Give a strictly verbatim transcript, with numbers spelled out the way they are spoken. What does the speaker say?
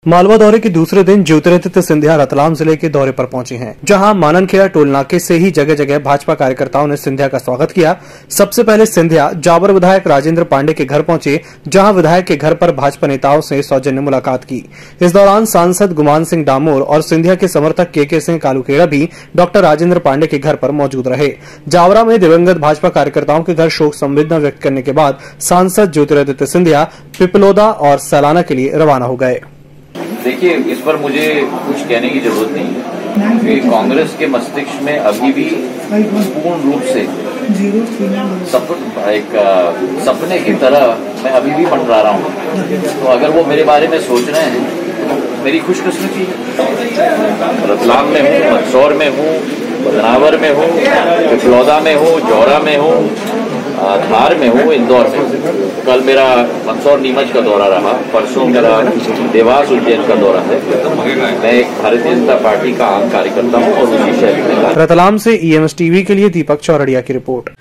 मालवा दौरे के दूसरे दिन ज्योतिरादित्य सिंधिया रतलाम जिले के दौरे पर पहुंचे हैं, जहां माननखेड़ा टोल नाके से ही जगह जगह भाजपा कार्यकर्ताओं ने सिंधिया का स्वागत किया। सबसे पहले सिंधिया जाबर विधायक राजेंद्र पांडे के घर पहुंचे, जहां विधायक के घर पर भाजपा नेताओं से सौजन्य मुलाकात की। इस दौरान सांसद गुमान सिंह डामोर और सिंधिया के समर्थक के के सिंह कालूखेड़ा भी डॉक्टर राजेंद्र पांडे के घर पर मौजूद रहे। जावरा में दिवंगत भाजपा कार्यकर्ताओं के घर शोक संवेदना व्यक्त करने के बाद सांसद ज्योतिरादित्य सिंधिया पिपलोदा और सैलाना के लिए रवाना हो गए। देखिए, इस पर मुझे कुछ कहने की जरूरत नहीं है कि कांग्रेस के मस्तिष्क में अभी भी पूर्ण रूप से सपन एक सपने की तरह मैं अभी भी मंडरा रहा हूँ। तो अगर वो मेरे बारे में सोच रहे हैं तो मेरी खुशकिस्मती है। रतलाम में हूँ, मंदसौर में हूँ, बदनावर में हूँ, पिपलौदा में हूँ, जौरा में हूँ, धार में हूँ, इंदौर में हूँ। कल मेरा मंदसौर नीमच का दौरा रहा, परसों मेरा देवास उज्जैन का दौरा है। मैं एक भारतीय जनता पार्टी का आम कार्यकर्ता हूँ और उसी शहर में। रतलाम से ई एम एस टीवी के लिए दीपक चौरड़िया की रिपोर्ट।